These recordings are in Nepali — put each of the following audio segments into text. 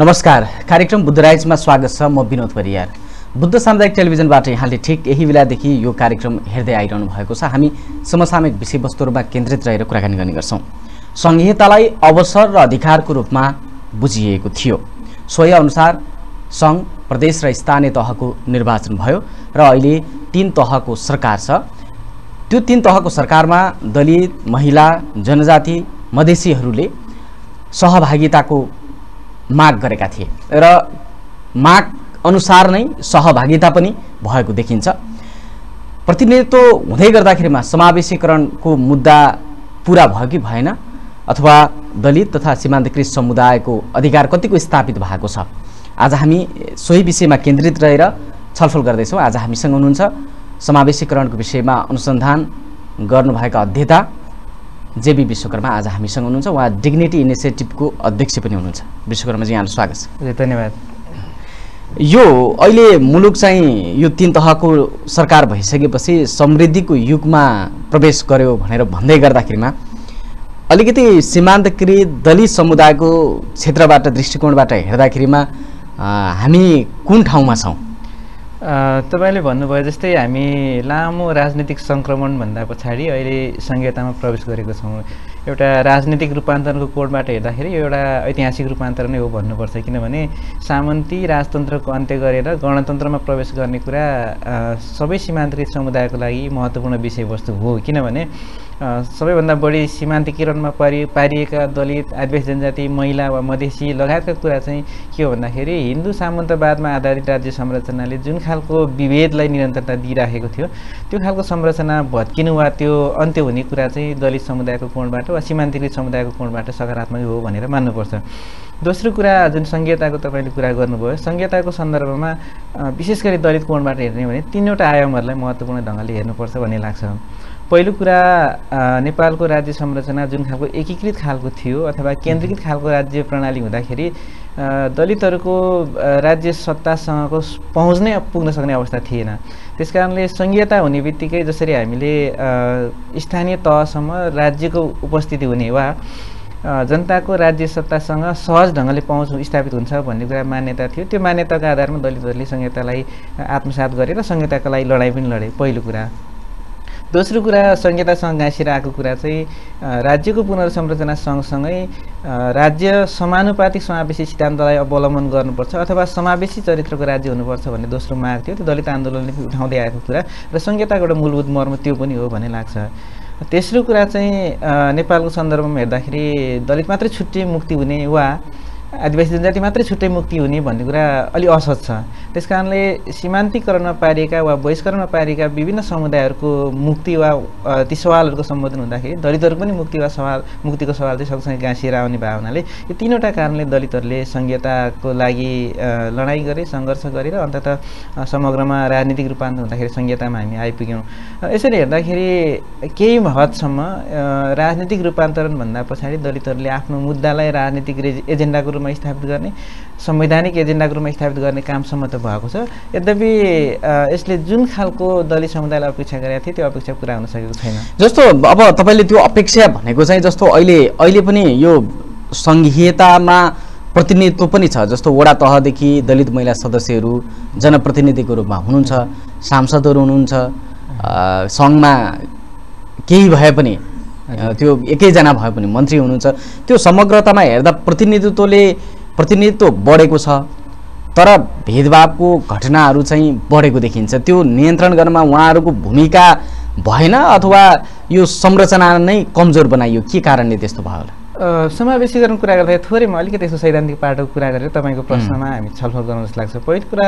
नमस्कार, कार्यक्रम बुद्धराइजमा स्वागत छ। म बिनोद परियार। बुद्ध सामुदायिक टेलिभिजनबाट यहाँले ठिक यही बेलादेखि यो कार्यक्रम हेर्दै आइरहनु भएको छ। हामी समसामयिक विषयवस्तुहरूमा केन्द्रित रहेर कुराकानी गर्ने गर्छौँ। संहितालाई अवसर र अधिकारको रूपमा बुझिएको थियो। सोही अनुसार सङ्घ, प्रदेश र स्थानीय तहको निर्वाचन भयो र अहिले 3 तहको सरकार छ। त्यो 3 तहको सरकारमा दलित, महिला, जनजाति, मधेसीहरूले सहभागिताको माग गरेका थिए र माग अनुसार नै सहभागिता पनि भएको देखिन्छ। प्रतिनिधित्व हुँदै गर्दाखेरिमा समावेशीकरणको मुद्दा पूरा भयो कि भएन, अथवा दलित तथा सीमान्तकृत समुदायको अधिकार कतिको स्थापित भएको छ, आज हामी सोही विषयमा केन्द्रित रहेर छलफल गर्दैछौँ। आज हामीसँग हुनुहुन्छ समावेशीकरणको विषयमा अनुसन्धान गर्नुभएका अध्येता जेबी विश्वकर्मा आज हामीसँग हुनुहुन्छ। उहाँ डिग्निटी इनिसिएटिभको अध्यक्ष पनि हुनुहुन्छ। विश्वकर्माजी, यहाँलाई स्वागत छ। धन्यवाद। यो अहिले मुलुक चाहिँ यो 3 तहको सरकार भइसकेपछि समृद्धिको युगमा प्रवेश गर्यो भनेर भन्दै गर्दाखेरिमा अलिकति सीमान्तकृत दलित समुदायको क्षेत्रबाट दृष्टिकोणबाट हेर्दाखेरिमा हामी कुन ठाउँमा छौँ? तपाईले भन्नुभयो जस्तै हामी लामो राजनीतिक सङ्क्रमण भन्दा पछाडि अहिले संहितामा प्रवेश गरेको छौँ। एउटा राजनीतिक रूपान्तरणको कोणबाट हेर्दाखेरि यो एउटा ऐतिहासिक रूपान्तरण नै हो भन्नुपर्छ, किनभने सामन्ती राजतन्त्रको अन्त्य गरेर गणतन्त्रमा प्रवेश गर्ने कुरा सबै सीमान्तकृत समुदायको लागि महत्त्वपूर्ण विषयवस्तु हो। किनभने सबैभन्दा बढी सीमान्तीकरणमा पारिएका दलित, आदिवासी जनजाति, महिला वा मधेसी लगायतका कुरा चाहिँ के हो भन्दाखेरि हिन्दू सामन्तवादमा आधारित राज्य संरचनाले जुन खालको विभेदलाई निरन्तरता दिइराखेको थियो त्यो खालको संरचना भत्किनु वा त्यो अन्त्य हुने कुरा चाहिँ दलित समुदायको कोणबाट वा सीमान्तकृत समुदायको कोणबाट सकारात्मक हो भनेर मान्नुपर्छ। दोस्रो कुरा, जुन संहिताको तपाईँले कुरा गर्नुभयो, संहिताको सन्दर्भमा विशेष गरी दलित कोणबाट हेर्ने भने 3वटा आयामहरूलाई महत्त्वपूर्ण ढङ्गले हेर्नुपर्छ भन्ने लाग्छ। पहिलो कुरा, नेपालको राज्य संरचना जुन खालको एकीकृत खालको थियो अथवा केन्द्रीकृत खालको राज्य प्रणाली हुँदाखेरि दलितहरूको राज्य सत्तासँगको पहुँच नै पुग्न सक्ने अवस्था थिएन। त्यसकारणले संहिता हुने बित्तिकै जसरी हामीले स्थानीय तहसम्म राज्यको उपस्थिति हुने वा जनताको राज्य सत्तासँग सहज ढङ्गले पहुँच स्थापित हुन्छ भन्ने कुरा मान्यता थियो। त्यो मान्यताको आधारमा दलितहरूले संहितालाई आत्मसात गरेर संहिताका लागि लडाइँ पनि लडे, पहिलो कुरा। दोस्रो कुरा, संहितासँग गाँसिएर आएको कुरा चाहिँ राज्यको पुनर्संरचना सँगसँगै राज्य समानुपातिक समावेशी सिद्धान्तलाई अवलम्बन गर्नुपर्छ अथवा समावेशी चरित्रको राज्य हुनुपर्छ भन्ने दोस्रो माग थियो। त्यो दलित आन्दोलनले उठाउँदै आएको कुरा र संहिताको एउटा मूलभूत मर्म त्यो पनि हो भन्ने लाग्छ। तेस्रो कुरा चाहिँ नेपालको सन्दर्भमा हेर्दाखेरि दलित मात्रै छुट्टै मुक्ति हुने वा आदिवासी जनजाति मात्रै छुट्टै मुक्ति हुने भन्ने कुरा अलि असहज छ। त्यसकारणले सीमान्तीकरणमा पारिएका वा बहिष्करणमा पारिएका विभिन्न समुदायहरूको मुक्ति वा ती सवालहरूको सम्बोधन हुँदाखेरि दलितहरूको पनि मुक्तिको सवाल चाहिँ सँगसँगै गाँसिएर आउने भावनाले यो 3वटा कारणले दलितहरूले संहिताको लागि लडाइँ गरे, सङ्घर्ष गरेर अन्ततः समग्रमा राजनीतिक रूपान्तरण हुँदाखेरि संहितामा हामी आइपुग्यौँ। यसरी हेर्दाखेरि केही हदसम्म राजनीतिक रूपान्तरण भन्दा पछाडि दलितहरूले आफ्नो मुद्दालाई राजनीतिक एजेन्डाको रूपमा स्थापित गर्ने, संवैधानिक एजेन्डाको रूपमा स्थापित गर्ने कामसम्म त भएको छ। यद्यपि यसले जुन खालको दलित समुदायलाई अपेक्षा गरेका थिए त्यो अपेक्षा पुरा हुन सकेको छैन। जस्तो अब तपाईँले त्यो अपेक्षा भनेको चाहिँ जस्तो अहिले पनि यो संहितामा प्रतिनिधित्व पनि छ। जस्तो वडा तहदेखि दलित महिला सदस्यहरू जनप्रतिनिधिको रूपमा हुनुहुन्छ, सांसदहरू हुनुहुन्छ, सङ्घमा केही भए पनि त्यो एकैजना भए पनि मन्त्री हुनुहुन्छ। त्यो समग्रतामा हेर्दा प्रतिनिधित्व बढेको छ, तर भेदभावको घटनाहरू चाहिँ बढेको देखिन्छ। त्यो नियन्त्रण गर्नमा उहाँहरूको भूमिका भएन अथवा यो संरचना नै कमजोर बनाइयो? के कारणले त्यस्तो भयो होला? समावेशीकरण कुरा गर्दा थोरै म अलिकति यसो सैद्धान्तिक पाटोको कुरा गरेर तपाईँको प्रश्नमा हामी छलफल गर्नु जस्तो लाग्छ। पहिलो कुरा,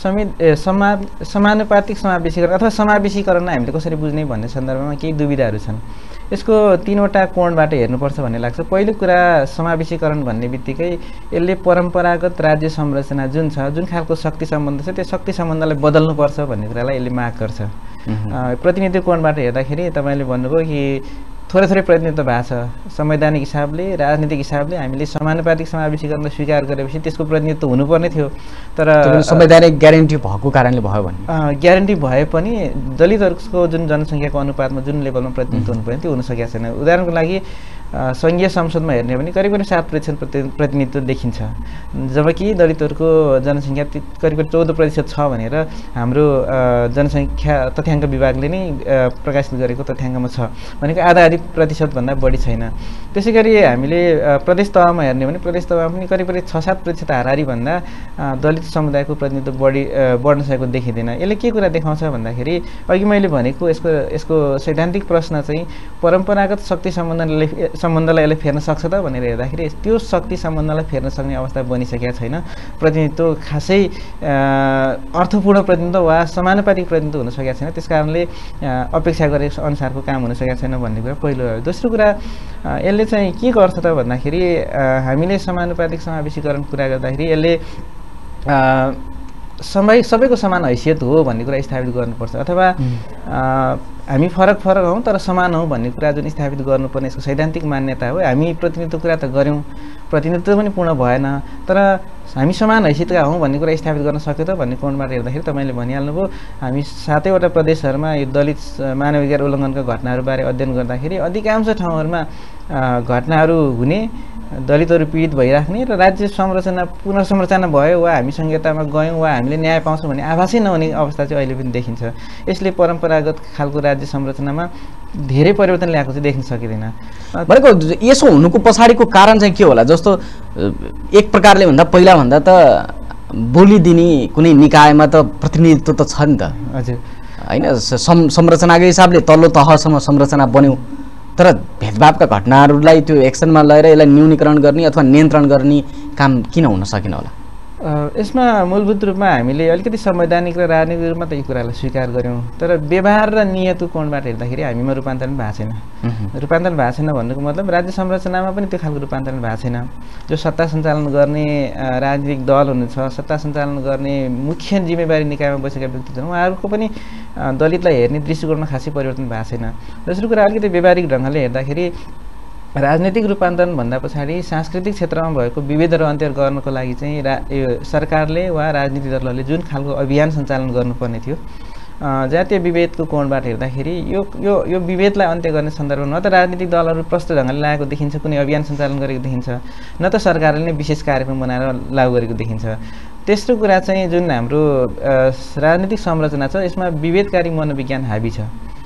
समानुपातिक समावेशीकरण अथवा समावेशीकरणलाई हामीले कसरी बुझ्ने भन्ने सन्दर्भमा केही दुविधाहरू छन्। यसको 3वटा कोणबाट हेर्नुपर्छ भन्ने लाग्छ। पहिलो कुरा, समावेशीकरण भन्ने बित्तिकै यसले परम्परागत राज्य संरचना जुन छ, जुन खालको शक्ति सम्बन्ध छ, त्यो शक्ति सम्बन्धलाई बदल्नुपर्छ भन्ने कुरालाई यसले माग गर्छ। प्रतिनिधित्व कोणबाट हेर्दाखेरि तपाईँले भन्नुभयो कि थोरै प्रतिनिधित्व भएको छ। संवैधानिक हिसाबले, राजनीतिक हिसाबले हामीले समानुपातिक समावेशीकरणलाई स्वीकार गरेपछि त्यसको प्रतिनिधित्व हुनुपर्ने थियो, तर संवैधानिक ग्यारेन्टी भएको कारणले भयो भने ग्यारेन्टी भए पनि दलितहरूको जुन जनसङ्ख्याको अनुपातमा जुन लेभलमा प्रतिनिधित्व हुनुपर्ने त्यो हुन सकेको छैन। उदाहरणको लागि सङ्घीय संसदमा हेर्ने भने करिब 7% प्रतिनिधित्व देखिन्छ, जबकि दलितहरूको जनसङ्ख्या करिब 14% छ भनेर हाम्रो जनसङ्ख्या तथ्याङ्क विभागले नै प्रकाशित गरेको तथ्याङ्कमा छ, भनेको आधा प्रतिशतभन्दा बढी छैन। त्यसै गरी हामीले प्रदेश तहमा हेर्ने भने प्रदेश तहमा पनि करिब 6-7% हाराहारीभन्दा दलित समुदायको प्रतिनिधित्व बढ्न सकेको देखिँदैन। यसले के कुरा देखाउँछ भन्दाखेरि अघि मैले भनेको यसको सैद्धान्तिक प्रश्न चाहिँ परम्परागत शक्ति सम्बन्धलाई यसले फेर्न सक्छ त भनेर हेर्दाखेरि त्यो शक्ति सम्बन्धलाई फेर्न सक्ने अवस्था बनिसकेका छैन। प्रतिनिधित्व खासै अर्थपूर्ण प्रतिनिधित्व वा समानुपातिक प्रतिनिधित्व हुन सकेका छैन, त्यस कारणले अपेक्षा गरे अनुसारको काम हुन सकेका छैन भन्ने कुरा पहिलो हो। दोस्रो कुरा यसले चाहिँ के गर्छ त भन्दाखेरि हामीले समानुपातिक समावेशीकरण कुरा गर्दाखेरि यसले सबैको समान हैसियत हो भन्ने कुरा स्थापित गर्नुपर्छ, अथवा हामी फरक हौँ तर समान हौँ भन्ने कुरा जुन स्थापित गर्नुपर्ने यसको सैद्धान्तिक मान्यता हो। हामी प्रतिनिधित्व कुरा त गऱ्यौँ, प्रतिनिधित्व पनि पूर्ण भएन, तर हामी समान हैसियतका हौँ भन्ने कुरा स्थापित गर्न सक्यो त भन्ने कोणबाट हेर्दाखेरि तपाईँले भनिहाल्नुभयो हामी 7वटा प्रदेशहरूमा यो दलित मानवाधिकार उल्लङ्घनका घटनाहरूबारे अध्ययन गर्दाखेरि अधिकांश ठाउँहरूमा घटनाहरू हुने, दलितहरू पीडित भइराख्ने र राज्य संरचना पुनर्संरचना भयो वा हामी संहितामा गयौँ वा हामीले न्याय पाउँछौँ भन्ने आभासै नहुने अवस्था चाहिँ अहिले पनि देखिन्छ। यसले परम्परागत खालको राज्य संरचनामा धेरै परिवर्तन ल्याएको चाहिँ देख्न सकिँदैन। भनेको यसो हुनुको पछाडिको कारण चाहिँ के होला? जस्तो एक प्रकारले भन्दा पहिला भन्दा त बोली दिने कुनै निकायमा त प्रतिनिधित्व त छ नि त, हजुर होइन? संरचनाको हिसाबले तल्लो तहसम्म संरचना बन्यो, तर भेदभावका घटनाहरूलाई त्यो एक्सनमा लगेर यसलाई न्यूनीकरण गर्ने अथवा नियन्त्रण गर्ने काम किन हुन सकेन होला? यसमा मूलभूत रूपमा हामीले अलिकति संवैधानिक र राजनीतिक रूपमा त यो कुरालाई स्वीकार गऱ्यौँ, तर व्यवहार र नियतको कोणबाट हेर्दाखेरि हामीमा रूपान्तरण भएको छैन। रूपान्तरण भएको छैन भन्नुको मतलब राज्य संरचनामा पनि त्यो खालको रूपान्तरण भएको छैन। जो सत्ता सञ्चालन गर्ने राजनीतिक दल हुनुहुन्छ, सत्ता सञ्चालन गर्ने मुख्य जिम्मेवारी निकायमा बसेका व्यक्तिहरू उहाँहरूको पनि दलितलाई हेर्ने दृष्टिकोणमा खासै परिवर्तन भएको छैन। दोस्रो कुरा अलिकति व्यावहारिक ढङ्गले हेर्दाखेरि राजनीतिक रूपान्तरण भन्दा पछाडि सांस्कृतिक क्षेत्रमा भएको विभेदहरू अन्त्य गर्नको लागि चाहिँ यो सरकारले वा राजनीतिक दलहरूले जुन खालको अभियान सञ्चालन गर्नुपर्ने थियो, जातीय विभेदको कोणबाट हेर्दाखेरि यो विभेदलाई अन्त्य गर्ने सन्दर्भमा न त राजनीतिक दलहरू प्रष्ट ढङ्गले लागेको देखिन्छ, कुनै अभियान सञ्चालन गरेको देखिन्छ, न त सरकारले नै विशेष कार्यक्रम बनाएर लागू गरेको देखिन्छ। तेस्रो कुरा चाहिँ जुन हाम्रो राजनीतिक संरचना छ यसमा विभेदकारी मनोविज्ञान हाबी छ।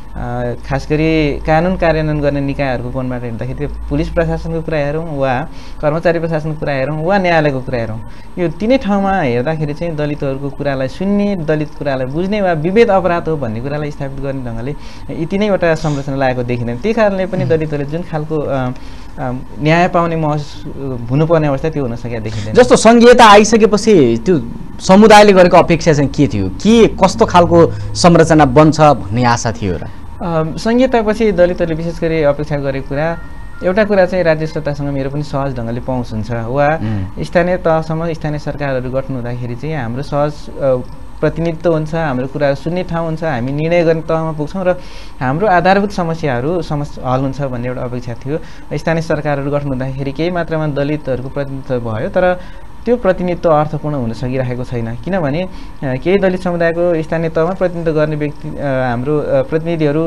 खास गरी कानुन कार्यान्वयन गर्ने निकायहरूको कोणबाट हेर्दाखेरि त्यो पुलिस प्रशासनको कुरा हेरौँ वा कर्मचारी प्रशासनको कुरा हेरौँ वा न्यायालयको कुरा हेरौँ, यो तिनै ठाउँमा हेर्दाखेरि चाहिँ दलितहरूको कुरालाई सुन्ने, दलित कुरालाई बुझ्ने वा विभेद अपराध हो भन्ने कुरालाई स्थापित गर्ने ढङ्गले यी तिनैवटा संरचना लागेको देखिँदैन। त्यही कारणले पनि दलितहरूले जुन खालको न्याय पाउने महसुस हुनुपर्ने अवस्था त्यो हुन सकेको देखिँदैन। जस्तो सङ्घीयता आइसकेपछि त्यो समुदायले गरेको अपेक्षा चाहिँ के थियो? के कस्तो खालको संरचना बन्छ भन्ने आशा थियो र? सङ्घीयतापछि दलितहरूले विशेष गरी अपेक्षा गरेको कुरा एउटा कुरा चाहिँ राज्य सत्तासँग मेरो पनि सहज ढङ्गले पहुँच हुन्छ वा स्थानीय तहसम्म स्थानीय सरकारहरू गठन हुँदाखेरि चाहिँ हाम्रो सहज प्रतिनिधित्व हुन्छ, हाम्रो कुराहरू सुन्ने ठाउँ हुन्छ, हामी निर्णय गर्ने तहमा पुग्छौँ र हाम्रो आधारभूत समस्याहरू हल हुन्छ भन्ने एउटा अपेक्षा थियो। स्थानीय सरकारहरू गठन हुँदाखेरि केही मात्रामा दलितहरूको प्रतिनिधित्व भयो, तर त्यो प्रतिनिधित्व अर्थपूर्ण हुन सकिरहेको छैन, किनभने केही दलित समुदायको स्थानीय तहमा प्रतिनिधित्व गर्ने व्यक्ति हाम्रो प्रतिनिधिहरू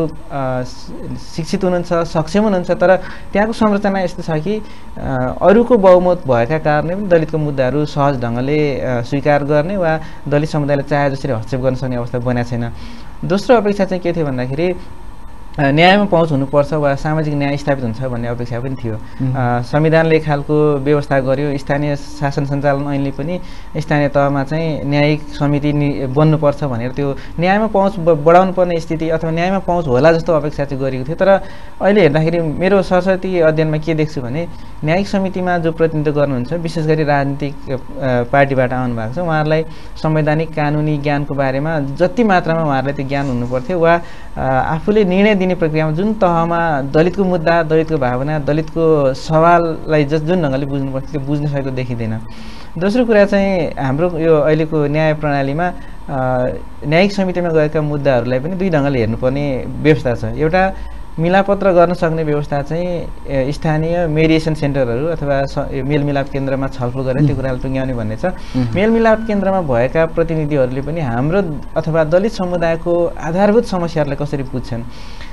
शिक्षित हुनुहुन्छ, सक्षम हुनुहुन्छ, तर त्यहाँको संरचना यस्तो छ कि अरूको बहुमत भएका कारणले पनि दलितको मुद्दाहरू सहज ढङ्गले स्वीकार गर्ने वा दलित समुदायले चाहे जसरी हस्तक्षेप गर्न सक्ने अवस्था बनेको छैन। दोस्रो अपेक्षा चाहिँ के थियो भन्दाखेरि न्यायमा पहुँच हुनुपर्छ वा सामाजिक न्याय स्थापित हुन्छ भन्ने अपेक्षा पनि थियो। संविधानले खालको व्यवस्था गर्यो, स्थानीय शासन सञ्चालन ऐनले पनि स्थानीय तहमा चाहिँ न्यायिक समिति बन्नुपर्छ भनेर त्यो न्यायमा पहुँच बढाउनु पर्ने स्थिति अथवा न्यायमा पहुँच होला जस्तो अपेक्षा चाहिँ गरेको थियो। तर अहिले हेर्दाखेरि मेरो सरस्वती अध्ययनमा के देख्छु भने न्यायिक समितिमा जो प्रतिनिधित्व गर्नुहुन्छ विशेष गरी राजनीतिक पार्टीबाट आउनुभएको छ, उहाँहरूलाई संवैधानिक कानुनी ज्ञानको बारेमा जति मात्रामा उहाँहरूलाई त्यो ज्ञान हुनुपर्थ्यो वा आफूले निर्णय दिने प्रक्रियामा जुन तहमा दलितको मुद्दा, दलितको भावना, दलितको सवाललाई जुन ढङ्गले बुझ्नुपर्छ त्यो बुझ्न सकेको देखिँदैन। दोस्रो कुरा चाहिँ हाम्रो यो अहिलेको न्याय प्रणालीमा न्यायिक समितिमा गएका मुद्दाहरूलाई पनि दुई ढङ्गले हेर्नुपर्ने व्यवस्था छ। एउटा मिलापत्र गर्न सक्ने व्यवस्था चाहिँ स्थानीय मेडिएसन सेन्टरहरू अथवा मेलमिलाप केन्द्रमा छलफल गरेर त्यो कुरालाई टुङ्ग्याउने भन्ने छ। मेलमिलाप केन्द्रमा भएका प्रतिनिधिहरूले पनि हाम्रो अथवा दलित समुदायको आधारभूत समस्याहरूलाई कसरी बुझ्छन्,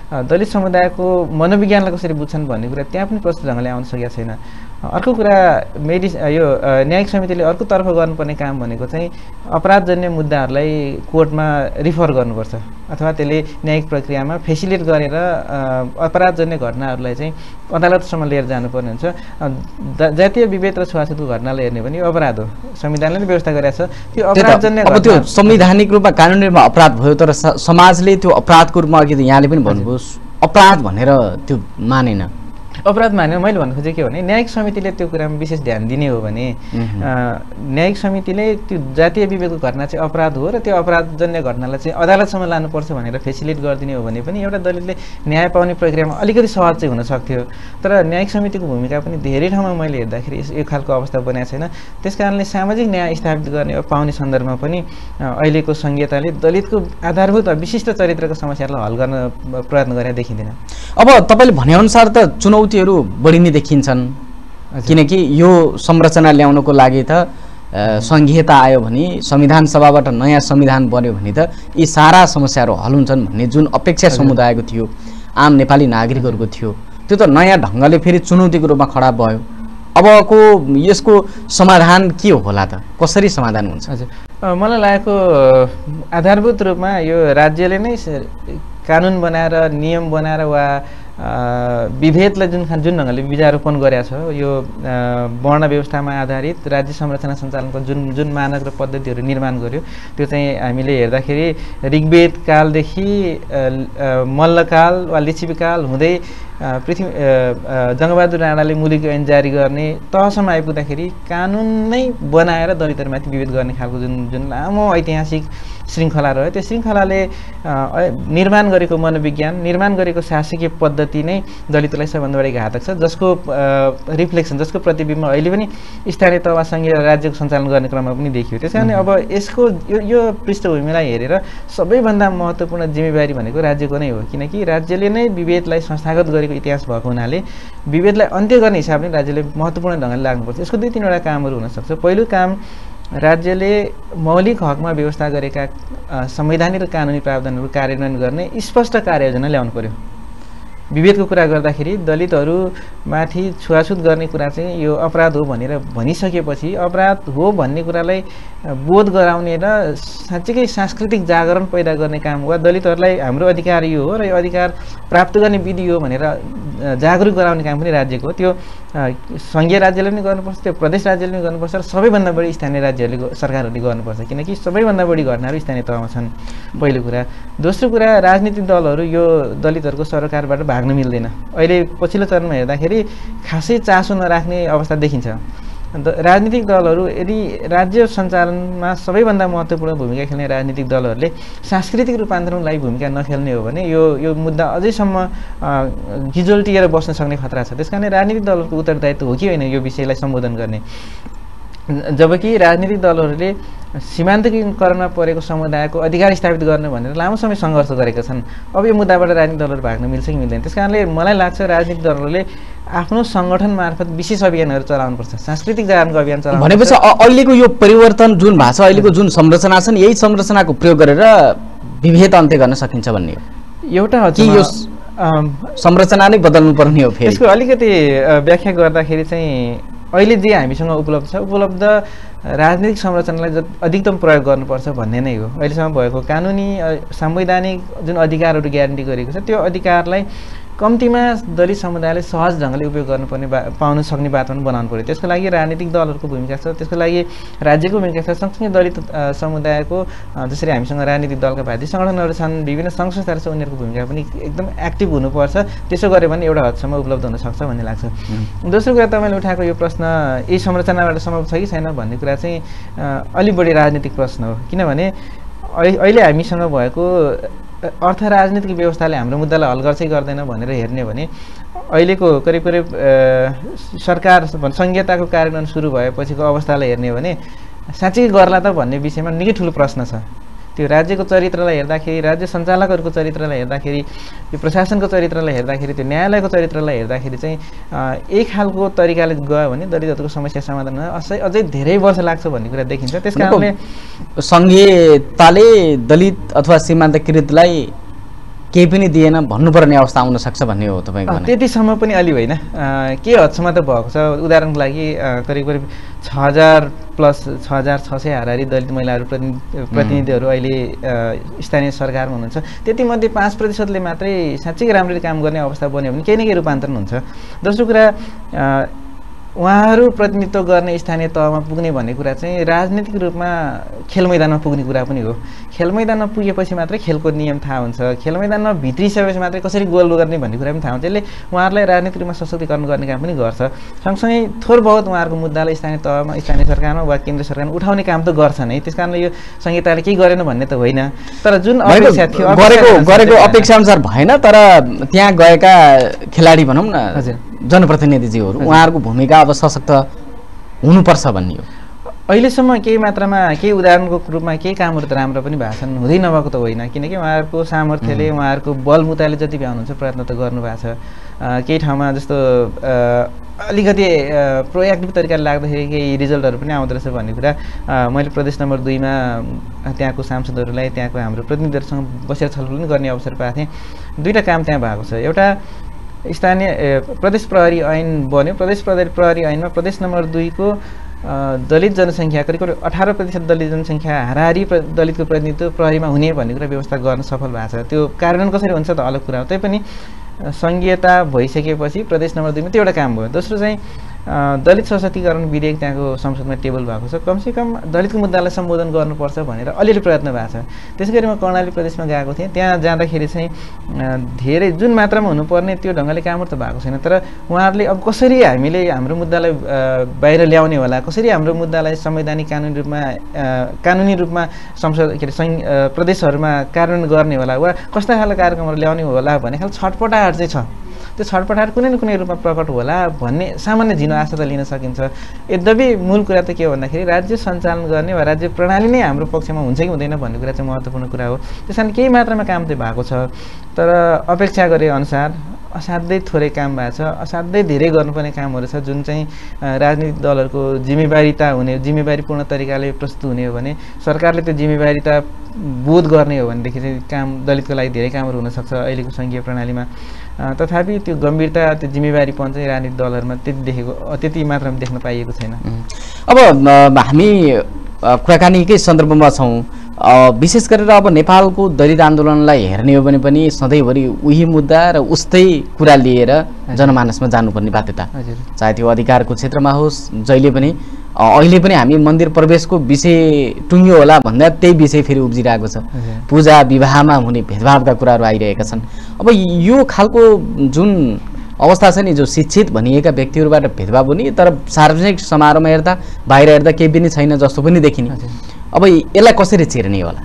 दलित समुदायको मनोविज्ञानलाई कसरी बुझ्छन् भन्ने कुरा त्यहाँ पनि प्रस्तुत ढङ्गले आउन सकेको छैन। अर्को कुरा यो न्यायिक समितिले अर्कोतर्फ गर्नुपर्ने काम भनेको चाहिँ अपराधजन्य मुद्दाहरूलाई कोर्टमा रिफर गर्नुपर्छ अथवा त्यसले न्यायिक प्रक्रियामा फेसिलिट गरेर अपराधजन्य घटनाहरूलाई चाहिँ अदालतसम्म लिएर जानुपर्ने हुन्छ। जातीय विभेद र छुवाछुतको घटनालाई हेर्ने भने यो अपराध हो, संविधानले नै व्यवस्था गरेको छ। त्यो अपराधजन्य अब त्यो संवैधानिक रूपमा कानुनी रूपमा अपराध भयो, तर समाजले त्यो अपराधको रूपमा अघि यहाँले पनि भन्नुभयो अपराध भनेर त्यो मानेन। अपराध माने मैले भन्नु खोजेँ के भने न्यायिक समितिले त्यो कुरामा विशेष ध्यान दिने हो भने न्यायिक समितिले त्यो जातीय विभेदको घटना चाहिँ अपराध हो र त्यो अपराधजन्य घटनालाई चाहिँ अदालतसम्म लानुपर्छ भनेर फेसिलिट गरिदिने हो भने पनि एउटा दलितले न्याय पाउने प्रक्रियामा अलिकति सहज चाहिँ हुन सक्थ्यो। तर न्यायिक समितिको भूमिका पनि धेरै ठाउँमा मैले हेर्दाखेरि यो खालको अवस्था बनाएको छैन। त्यसकारणले सामाजिक न्याय स्थापित गर्ने पाउने सन्दर्भमा पनि अहिलेको संहिताले दलितको आधारभूत विशिष्ट चरित्रको समस्याहरूलाई हल गर्न प्रयत्न गरेर देखिँदैन। अब तपाईँले भनेअनुसार त चुनौतीहरू बढी नै देखिन्छन्, किनकि यो संरचना ल्याउनको लागि त संहिता आयो भने संविधान सभाबाट नयाँ संविधान बन्यो भने त यी सारा समस्याहरू हल हुन्छन् भन्ने जुन अपेक्षा समुदायको थियो, आम नेपाली नागरिकहरूको थियो, त्यो त नयाँ ढङ्गले फेरि चुनौतीको रूपमा खडा भयो। अबको यसको समाधान के होला त, कसरी समाधान हुन्छ? हजुर, मलाई लागेको आधारभूत रूपमा यो राज्यले नै कानुन बनाएर नियम बनाएर वा विभेदलाई जुन ढङ्गले बीजारोपण गरेको छ, यो वर्ण व्यवस्थामा आधारित राज्य संरचना सञ्चालनको जुन मानक र पद्धतिहरू निर्माण गर्यो, त्यो चाहिँ हामीले हेर्दाखेरि ऋग्वेद कालदेखि मल्लकाल वा लिच्छवीकाल हुँदै जङ्गबहादुर राणाले मुलुक ऐन जारी गर्ने तहसम्म आइपुग्दाखेरि कानुन नै बनाएर दलितहरूमाथि विभेद गर्ने खालको जुन लामो ऐतिहासिक श्रृङ्खला रह्यो, त्यो श्रृङ्खलाले निर्माण गरेको मनोविज्ञान, निर्माण गरेको शासकीय पद्धति नै दलितलाई सबभन्दा बढी घातक छ, जसको रिफ्लेक्सन, जसको प्रतिबिम्ब अहिले पनि स्थानीय तह वा सङ्घीय राज्यको सञ्चालन गर्ने क्रममा पनि देखियो। त्यस कारणले अब यसको यो पृष्ठभूमिलाई हेरेर सबैभन्दा महत्त्वपूर्ण जिम्मेवारी भनेको राज्यको नै हो, किनकि राज्यले नै विभेदलाई संस्थागत गरेको इतिहास भएको हुनाले विभेदलाई अन्त्य गर्ने हिसाबले राज्यले महत्त्वपूर्ण ढङ्गले लाग्नुपर्छ। यसको दुई तिनवटा कामहरू हुनसक्छ। पहिलो काम, राज्यले मौलिक हकमा व्यवस्था गरेका संवैधानिक र कानुनी प्रावधानहरू कार्यान्वयन गर्ने स्पष्ट कार्ययोजना ल्याउनु पर्यो। विभेदको कुरा गर्दाखेरि दलितहरूमाथि छुवाछुत गर्ने कुरा चाहिँ यो अपराध हो भनेर भनिसकेपछि अपराध हो भन्ने कुरालाई बोध गराउने र साँच्चीकै सांस्कृतिक जागरण पैदा गर्ने काम वा दलितहरूलाई हाम्रो अधिकार यो हो र यो अधिकार प्राप्त गर्ने विधि हो भनेर जागरुक गराउने काम पनि राज्यको, त्यो सङ्घीय राज्यले पनि गर्नुपर्छ, त्यो प्रदेश राज्यले पनि गर्नुपर्छ र सबैभन्दा बढी स्थानीय राज्यहरूले सरकारहरूले गर्नुपर्छ, किनकि सबैभन्दा बढी घटनाहरू स्थानीय तहमा छन्। पहिलो कुरा। दोस्रो कुरा, राजनीतिक दलहरू यो दलितहरूको सरकारबाट भाग्न मिल्दैन। अहिले पछिल्लो चरणमा हेर्दाखेरि खासै चासो नराख्ने अवस्था देखिन्छ। राजनीतिक दलहरू यदि राज्य सञ्चालनमा सबैभन्दा महत्त्वपूर्ण भूमिका खेल्ने राजनीतिक दलहरूले सांस्कृतिक रूपान्तरणलाई भूमिका नखेल्ने हो भने यो मुद्दा अझैसम्म गिजोल्टिएर बस्न सक्ने खतरा छ। त्यस कारणले राजनीतिक दलहरूको उत्तरदायित्व हो कि होइन यो विषयलाई सम्बोधन गर्ने, जबकि राजनीतिक दलहरूले सीमान्तकीकरणमा परेको समुदायको अधिकार स्थापित गर्ने भनेर लामो समय सङ्घर्ष गरेका छन्। अब यो मुद्दाबाट राजनीतिक दलहरू भाग्न मिल्छ कि मिल्दैन? त्यस कारणले मलाई लाग्छ राजनीतिक दलहरूले आफ्नो सङ्गठन मार्फत विशेष अभियानहरू चलाउनुपर्छ, सांस्कृतिक जागरणको अभियान चलाउनु। भनेपछि अहिलेको यो परिवर्तन जुन भएको छ, अहिलेको जुन संरचना छन्, यही संरचनाको प्रयोग गरेर विभेद अन्त्य गर्न सकिन्छ भन्ने हो एउटा हो कि यो संरचना नै बदल्नु पर्ने हो? फेरि यसको अलिकति व्याख्या गर्दाखेरि चाहिँ अहिले जे हामीसँग उपलब्ध छ, उपलब्ध राजनीतिक संरचनालाई अधिकतम प्रयोग गर्नुपर्छ भन्ने नै हो। अहिलेसम्म भएको कानुनी संवैधानिक जुन अधिकारहरू ग्यारेन्टी गरेको छ, त्यो अधिकारलाई कम्तीमा दलित समुदायले सहज ढङ्गले उपयोग गर्नुपर्ने पाउन सक्ने वातावरण बनाउनु पर्यो। त्यसको लागि राजनीतिक दलहरूको भूमिका छ, त्यसको लागि राज्यको भूमिका छ, सँगसँगै दलित समुदायको जसरी हामीसँग राजनीतिक दलका भातृ सङ्गठनहरू छन्, विभिन्न सङ्घ संस्थाहरू छ, उनीहरूको भूमिका पनि एकदम एक्टिभ हुनुपर्छ। त्यसो गऱ्यो भने एउटा हदसम्म उपलब्ध हुनसक्छ भन्ने लाग्छ। दोस्रो कुरा, तपाईँले उठाएको यो प्रश्न यही संरचनाबाट सम्भव छ कि छैन भन्ने कुरा चाहिँ अलि बढी राजनीतिक प्रश्न हो, किनभने अहिले हामीसँग भएको अर्थ राजनीतिक व्यवस्थाले हाम्रो मुद्दालाई हल गर्छ कि गर्दैन भनेर हेर्ने भने अहिलेको करिब करिब सरकार संहिताको कार्यान्वयन सुरु भएपछिको अवस्थालाई हेर्ने भने साँच्चै गर्ला त भन्ने विषयमा निकै ठुलो प्रश्न छ। त्यो राज्यको चरित्रलाई हेर्दाखेरि, राज्य सञ्चालकहरूको चरित्रलाई हेर्दाखेरि, त्यो प्रशासनको चरित्रलाई हेर्दाखेरि, त्यो न्यायालयको चरित्रलाई हेर्दाखेरि चाहिँ एक खालको तरिकाले गयो भने दलितहरूको समस्या समाधान अझै धेरै वर्ष लाग्छ भन्ने कुरा देखिन्छ। त्यस कारणले सङ्घीयताले दलित अथवा सीमान्तकृतलाई केही पनि दिएन भन्नुपर्ने अवस्था आउन सक्छ भन्ने हो तपाईँको भनाइ? त्यतिसम्म पनि अलि होइन, के हदसम्म त भएको छ। उदाहरणको लागि करिब 6,600 हाराहारी दलित महिलाहरू प्रतिनिधिहरू अहिले स्थानीय सरकारमा हुनुहुन्छ। त्यतिमध्ये 5%ले मात्रै साँच्चै राम्ररी काम गर्ने अवस्था बन्यो भने केही न केही रूपान्तरण हुन्छ। दोस्रो कुरा, उहाँहरू प्रतिनिधित्व गर्ने स्थानीय तहमा पुग्ने भन्ने कुरा चाहिँ राजनीतिक रूपमा खेल मैदानमा पुग्ने कुरा पनि हो। खेल मैदानमा पुगेपछि मात्रै खेलको नियम थाहा हुन्छ, खेल मैदानमा भित्रिसकेपछि मात्रै कसरी गोल गर्ने भन्ने कुरा पनि थाहा हुन्छ। यसले उहाँहरूलाई राजनीतिक रूपमा सशक्तिकरण गर्ने काम पनि गर्छ। सँगसँगै थोर बहुत उहाँहरूको मुद्दालाई स्थानीय तहमा, स्थानीय सरकारमा वा केन्द्र सरकारमा उठाउने काम त गर्छन् है। त्यस कारणले यो संहिताले केही गरेन भन्ने त होइन, तर जुन अपेक्षा थियो गरेको अपेक्षाअनुसार भएन। तर त्यहाँ गएका खेलाडी भनौँ न, जनप्रतिनिधिज्यूहरू, उहाँहरूको भूमिका अब सशक्त हुनुपर्छ भन्ने हो। अहिलेसम्म केही मात्रामा केही उदाहरणको रूपमा केही कामहरू त राम्रो पनि भएको छन्, हुँदै नभएको त होइन। किनकि उहाँहरूको सामर्थ्यले, उहाँहरूको बलमुताले जति भ्याउनुहुन्छ प्रयत्न त गर्नुभएको छ। केही ठाउँमा जस्तो अलिकति प्रोएक्टिभ तरिकाले लाग्दाखेरि केही रिजल्टहरू पनि आउँदो रहेछ भन्ने कुरा मैले प्रदेश नम्बर 2 मा त्यहाँको सांसदहरूलाई, त्यहाँको हाम्रो प्रतिनिधिहरूसँग बसेर छलफल पनि गर्ने अवसर पाएको थिएँ। दुईवटा काम त्यहाँ भएको छ। एउटा स्थानीय प्रदेश प्रहरी ऐन बन्यो। प्रदेश प्रहरी ऐनमा प्रदेश नम्बर 2 को दलित जनसङ्ख्या करिब 18% दलित जनसङ्ख्या हाराहारी दलितको प्रतिनिधित्व प्रहरीमा हुने भन्ने कुरा व्यवस्था गर्न सफल भएको छ। त्यो कार्यान्वयन कसरी हुन्छ त अलग कुरा हो। तैपनि सङ्घीयता भइसकेपछि प्रदेश नम्बर 2 मा त्यो एउटा काम भयो। दोस्रो चाहिँ दलित सशक्तिकरण विधेयक त्यहाँको संसदमा टेबल भएको छ। कमसेकम दलितको मुद्दालाई सम्बोधन गर्नुपर्छ भनेर अलिअलि प्रयत्न भएको छ। त्यसै गरी म कर्णाली प्रदेशमा गएको थिएँ। त्यहाँ जाँदाखेरि चाहिँ धेरै जुन मात्रामा हुनुपर्ने त्यो ढङ्गले कामहरू त भएको छैन। तर उहाँहरूले अब कसरी हामीले हाम्रो मुद्दालाई बाहिर ल्याउने होला, कसरी हाम्रो मुद्दालाई संवैधानिक कानुनी रूपमा संसद प्रदेशहरूमा कार्यान्वयन गर्ने होला वा कस्ता खालको कार्यक्रमहरू ल्याउने होला भन्ने खालको छटपटाहट चाहिँ छ। त्यो छटपटाहट कुनै न कुनै रूपमा प्रकट होला भन्ने सामान्य झिनो आशा त लिन सकिन्छ। यद्यपि मूल कुरा त के हो भन्दाखेरि राज्य सञ्चालन गर्ने वा राज्य प्रणाली नै हाम्रो पक्षमा हुन्छ कि हुँदैन भन्ने कुरा चाहिँ महत्त्वपूर्ण कुरा हो। त्यस कारण केही मात्रामा काम चाहिँ भएको छ, तर अपेक्षा गरे अनुसार असाध्यै थोरै काम भएको छ। असाध्यै धेरै गर्नुपर्ने कामहरू छ जुन चाहिँ राजनीतिक दलहरूको जिम्मेवारीपूर्ण तरिकाले प्रस्तुत हुने हो भने, सरकारले त्यो जिम्मेवारीता बोध गर्ने हो भनेदेखि चाहिँ काम दलितको लागि धेरै कामहरू हुनसक्छ अहिलेको सङ्घीय प्रणालीमा। तथापि त्यो गम्भीरता, त्यो जिम्मेवारीपन चाहिँ राजनीतिक दलहरूमा त्यति मात्रामा देख्न पाइएको छैन। अब हामी कुराकानीकै सन्दर्भमा छौँ। विशेष गरेर अब नेपालको दलित आन्दोलनलाई हेर्ने हो भने पनि सधैँभरि उही मुद्दा र उस्तै कुरा लिएर जनमानसमा जानुपर्ने बाध्यता, चाहे त्यो अधिकारको क्षेत्रमा होस्, जहिले पनि अहिले पनि हामी मन्दिर प्रवेशको विषय टुङ्ग्यो होला भन्दा त्यही विषय फेरि उब्जिरहेको छ। पूजा विवाहमा हुने भेदभावका कुराहरू आइरहेका छन्। अब यो खालको जुन अवस्था छ नि, जो शिक्षित भनिएका व्यक्तिहरूबाट भेदभाव हुने, तर सार्वजनिक समारोहमा हेर्दा बाहिर हेर्दा केही पनि छैन जस्तो पनि देखिने। अब यसलाई कसरी चिर्ने होला?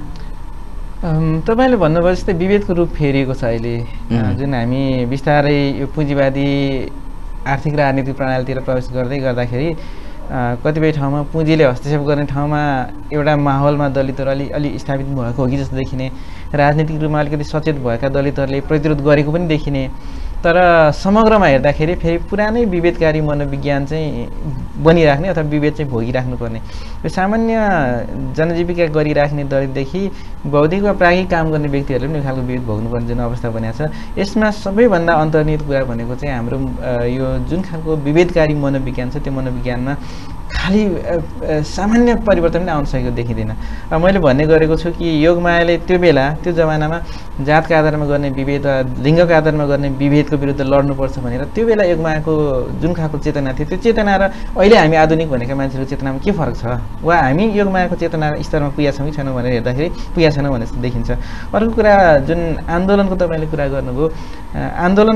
तपाईँले भन्नुभयो जस्तै विभेदको रूप फेरिएको छ अहिले। जुन हामी बिस्तारै यो पुँजीवादी आर्थिक राजनीतिक प्रणालीतिर प्रवेश गर्दै गर्दाखेरि कतिपय ठाउँमा पुँजीले हस्तक्षेप गर्ने ठाउँमा एउटा माहौलमा दलितहरू अलि स्थापित भएको हो कि जस्तो देखिने, राजनीतिक रूपमा अलिकति सचेत भएका दलितहरूले प्रतिरोध गरेको पनि देखिने। तर समग्रमा हेर्दाखेरि फेरि पुरानै विभेदकारी मनोविज्ञान चाहिँ बनिराख्ने अथवा विभेद चाहिँ भोगिराख्नुपर्ने, यो सामान्य जनजीविका गरिराख्ने दलितदेखि बौद्धिक वा प्राज्ञिक काम गर्ने व्यक्तिहरूले पनि यो खालको विभेद भोग्नुपर्ने जुन अवस्था बनेको छ। यसमा सबैभन्दा अन्तर्निहित कुरा भनेको चाहिँ हाम्रो यो जुन खालको विभेदकारी मनोविज्ञान छ, त्यो मनोविज्ञानमा खालि सामान्य परिवर्तन पनि आउन सकेको देखिँदैन। मैले भन्ने गरेको छु कि योगमायाले त्यो बेला, त्यो जमानामा जातका आधारमा गर्ने विभेद वा लिङ्गका आधारमा गर्ने विभेदको विरुद्ध लड्नुपर्छ भनेर त्यो बेला योगमायाको जुन खालको चेतना थियो, त्यो चेतना र अहिले हामी आधुनिक भनेका मान्छेहरूको चेतनामा के फरक छ, वा हामी योगमायाको चेतना स्तरमा पुगेका छौँ कि छैनौँ भनेर हेर्दाखेरि पुगेका छैनौँ भने जस्तो देखिन्छ। अर्को कुरा, जुन आन्दोलनको तपाईँले कुरा गर्नुभयो, आन्दोलन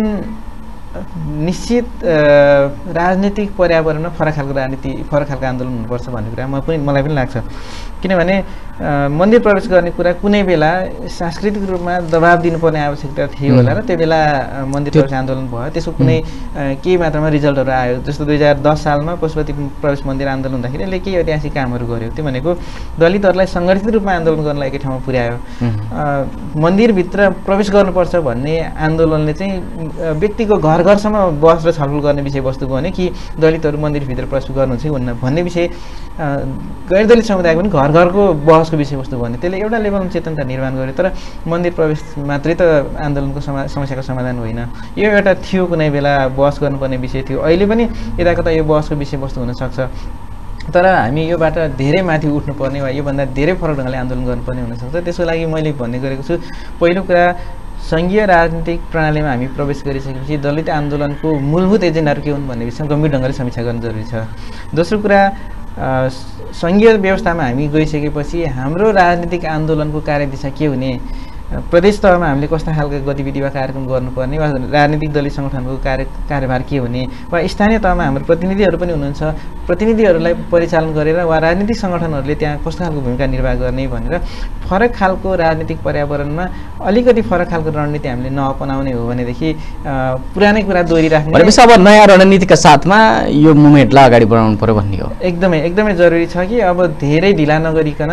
निश्चित राजनीतिक पर्यावरणमा फरक खालको आन्दोलन हुनुपर्छ भन्ने कुरा मलाई पनि लाग्छ। किनभने मन्दिर प्रवेश गर्ने कुरा कुनै बेला सांस्कृतिक रूपमा दबाब दिनुपर्ने आवश्यकता थियो होला र त्यो बेला मन्दिर प्रवेश आन्दोलन भयो। त्यसको कुनै केही मात्रामा रिजल्टहरू आयो। जस्तो 2010 सालमा पशुपति प्रवेश मन्दिर आन्दोलन हुँदाखेरि यसले केही ऐतिहासिक कामहरू गर्यो। त्यो भनेको दलितहरूलाई सङ्गठित रूपमा आन्दोलन गर्नलाई एकै ठाउँमा पुर्यायो। मन्दिरभित्र प्रवेश गर्नुपर्छ भन्ने आन्दोलनले चाहिँ व्यक्तिको घर घरसम्म बसेर छलफल गर्ने विषयवस्तु भने कि दलितहरू मन्दिरभित्र प्रवेश गर्नुहुन्छ कि हुन्न भन्ने विषय गैर दलित समुदायको पनि घर घरको बहसको विषयवस्तु भने त्यसले एउटा लेभलमा चेतनता निर्माण गर्यो। तर मन्दिर प्रवेश मात्रै त आन्दोलनको समस्याको समाधान होइन। यो एउटा थियो कुनै बेला बहस गर्नुपर्ने विषय थियो, अहिले पनि यताकता यो बहसको विषयवस्तु हुनसक्छ। तर हामी योबाट धेरै माथि उठ्नुपर्ने वा योभन्दा धेरै फरक ढङ्गले आन्दोलन गर्नुपर्ने हुनसक्छ। त्यसको लागि मैले भन्ने गरेको छु, पहिलो कुरा सङ्घीय राजनीतिक प्रणालीमा हामी प्रवेश गरिसकेपछि दलित आन्दोलनको मूलभूत एजेन्डाहरू के हुन् भन्ने विषयमा गम्भीर ढङ्गले समीक्षा गर्नु जरुरी छ। दोस्रो कुरा, सङ्घीय व्यवस्थामा हामी गइसकेपछि हाम्रो राजनीतिक आन्दोलनको कार्यदिशा के हुने, प्रदेश तहमा हामीले कस्ता खालको गतिविधि वा कार्यक्रम गर्नुपर्ने वा राजनीतिक दलीय सङ्गठनको कार्यभार के हुने वा स्थानीय तहमा हाम्रो प्रतिनिधिहरू पनि हुनुहुन्छ, प्रतिनिधिहरूलाई परिचालन गरेर वा राजनीतिक सङ्गठनहरूले त्यहाँ कस्तो खालको भूमिका निर्वाह गर्ने भनेर फरक खालको राजनीतिक पर्यावरणमा अलिकति फरक खालको रणनीति हामीले नअपनाउने हो भनेदेखि पुरानै कुरा दोहोरिराख्ने। भनेपछि अब नयाँ रणनीतिका साथमा यो मुभमेन्टलाई अगाडि बढाउनु पर्यो भन्ने हो। एकदमै जरुरी छ कि अब धेरै ढिला नगरिकन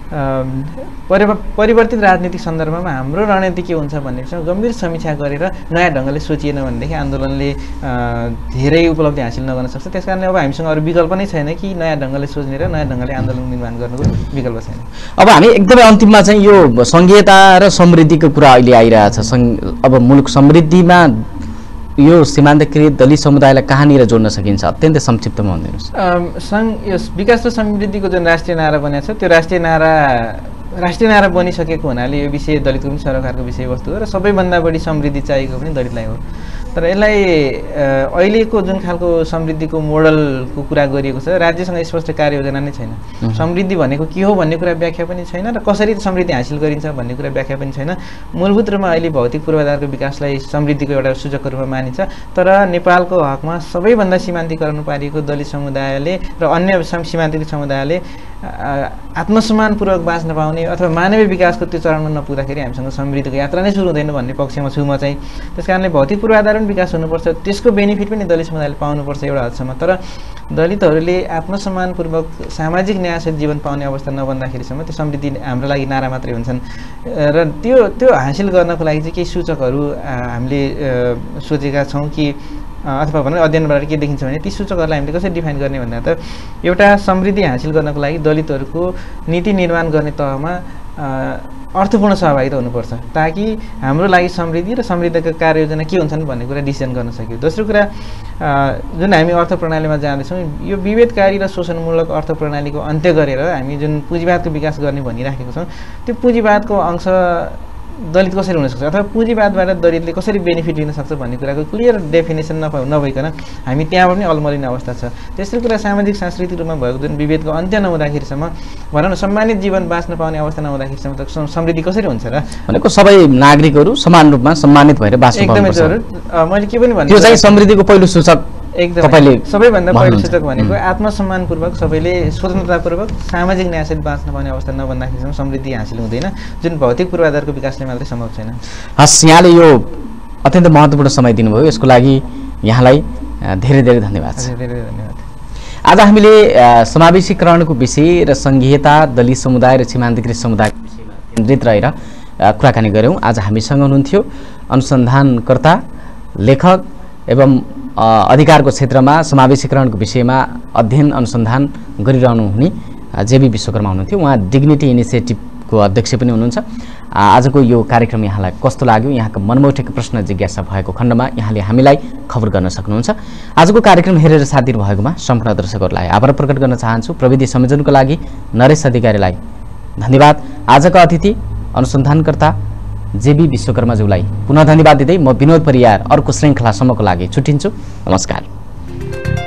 परिवर्तित राजनीतिक सन्दर्भमा हाम्रो रणनीति के हुन्छ भन्ने विषयमा गम्भीर समीक्षा गरेर नयाँ ढङ्गले सोचिएन भनेदेखि आन्दोलनले धेरै उपलब्धि हासिल नगर्न सक्छ। त्यसकारणले अब हामीसँग अरू विकल्प नै छैन कि नयाँ ढङ्गले सोच्ने र नयाँ ढङ्गले आन्दोलन निर्माण गर्नुको विकल्प छैन। अब हामी एकदमै अन्तिममा चाहिँ यो सङ्घीयता र समृद्धिको कुरा अहिले आइरहेछ। अब मुलुक समृद्धिमा यो सीमान्तकृत दलित समुदायलाई कहाँनिर जोड्न सकिन्छ, अत्यन्तै संक्षिप्तमा भनिदिनुहोस्। यो विकास र समृद्धिको जुन राष्ट्रिय नारा बनेको छ त्यो राष्ट्रिय नारा बनिसकेको हुनाले यो विषय दलितको पनि सरकारको विषयवस्तु हो र सबैभन्दा बढी समृद्धि चाहिएको पनि दलितलाई हो। तर यसलाई अहिलेको जुन खालको समृद्धिको मोडलको कुरा गरिएको छ, राज्यसँग स्पष्ट कार्ययोजना नै छैन। समृद्धि भनेको के हो भन्ने कुरा व्याख्या पनि छैन र कसरी समृद्धि हासिल गरिन्छ भन्ने कुरा व्याख्या पनि छैन। मूलभूत रूपमा अहिले भौतिक पूर्वाधारको विकासलाई समृद्धिको एउटा सूचकको रूपमा मानिन्छ, तर नेपालको हकमा सबैभन्दा सीमान्तीकरण पारिएको दलित समुदायले र अन्य सीमान्तिक समुदायले आत्मसम्मानपूर्वक बाँच्न पाउने अथवा मानवीय विकासको त्यो चरणमा नपुग्दाखेरि हामीसँग समृद्धिको यात्रा नै सुरु हुँदैन भन्ने पक्षमा छु म चाहिँ। त्यसकारणले भौतिक पूर्वाधार पनि विकास हुनुपर्छ, त्यसको बेनिफिट पनि दलित समुदायले पाउनुपर्छ एउटा हदसम्म। तर दलितहरूले आत्मसम्मानपूर्वक सामाजिक न्यायसहित जीवन पाउने अवस्था नबन्दाखेरिसम्म त्यो समृद्धि हाम्रो लागि नारा मात्रै हुन्छन्। र त्यो हासिल गर्नको लागि चाहिँ केही सूचकहरू हामीले सोचेका छौँ कि अथवा भनौँ अध्ययनबाट के देखिन्छ भने ती सूचकहरूलाई हामीले कसरी डिफाइन गर्ने भन्दा त एउटा समृद्धि हासिल गर्नको लागि दलितहरूको नीति निर्माण गर्ने तहमा अर्थपूर्ण सहभागिता हुनुपर्छ, ताकि हाम्रो लागि समृद्धि र समृद्धिका कार्ययोजना के हुन्छन् भन्ने कुरा डिसिजन गर्न सक्यो। दोस्रो कुरा, जुन हामी अर्थ प्रणालीमा जाँदैछौँ यो विभेदकारी र शोषणमूलक अर्थ प्रणालीको अन्त्य गरेर हामी जुन पुँजीवादको विकास गर्ने भनिराखेको छौँ त्यो पुँजीवादको अंश दलित कसरी हुन सक्छ अथवा पुँजीवादबाट दलितले कसरी बेनिफिट लिन सक्छ भन्ने कुराको क्लियर डेफिनेसन नभइकन हामी त्यहाँ पनि अलमलिने अवस्था छ। तेस्रो कुरा, सामाजिक सांस्कृतिक रूपमा भएको जुन विभेदको अन्त्य नहुँदाखेरिसम्म भनौँ न सम्मानित जीवन बाँच्न पाउने अवस्था नहुँदाखेरिसम्म त समृद्धि कसरी हुन्छ र भनेको सबै नागरिकहरू समान रूपमा सम्मानित भएर बाँच्नु एकदमै जरुर। मैले के पनि भन्छु, त्यो चाहिँ समृद्धिको पहिलो सूचक एकदमै सबैभन्दा पहिलो सूचक भनेको आत्मसम्मानपूर्वक सबैले स्वतन्त्रतापूर्वक सामाजिक न्यायसहित बाँच्न पाउने अवस्था नबन्दाखेरिसम्म समृद्धि हासिल हुँदैन, जुन भौतिक पूर्वाधारको विकासले मात्रै सम्भव छैन। हस्, यहाँले यो अत्यन्त महत्त्वपूर्ण समय दिनुभयो, यसको लागि यहाँलाई धेरै धेरै धन्यवाद। धेरै धन्यवाद। आज हामीले समावेशीकरणको विषय र सङ्घीयता, दलित समुदाय र सीमान्तकृत समुदायको विषयमा केन्द्रित रहेर कुराकानी गऱ्यौँ। आज हामीसँग हुनुहुन्थ्यो अनुसन्धानकर्ता, लेखक एवं अधिकारको क्षेत्रमा समावेशीकरणको विषयमा अध्ययन अनुसन्धान गरिरहनु हुने जेबी विश्वकर्मा हुनुहुन्थ्यो। उहाँ डिग्निटी इनिसिएटिभको अध्यक्ष पनि हुनुहुन्छ। आजको यो कार्यक्रम यहाँलाई कस्तो लाग्यो, यहाँको मनमौटेको प्रश्न जिज्ञासा भएको खण्डमा यहाँले हामीलाई खबर गर्न सक्नुहुन्छ। आजको कार्यक्रम हेरेर साथ दिनुभएकोमा सम्पूर्ण दर्शकहरूलाई आभार प्रकट गर्न चाहन्छु। प्रविधि संयोजनको लागि नरेश अधिकारीलाई धन्यवाद। आजका अतिथि अनुसन्धानकर्ता जेबी विश्वकर्माज्यूलाई पुनः धन्यवाद दिँदै म विनोद परियार अर्को श्रृङ्खलासम्मको लागि छुट्टिन्छु। नमस्कार।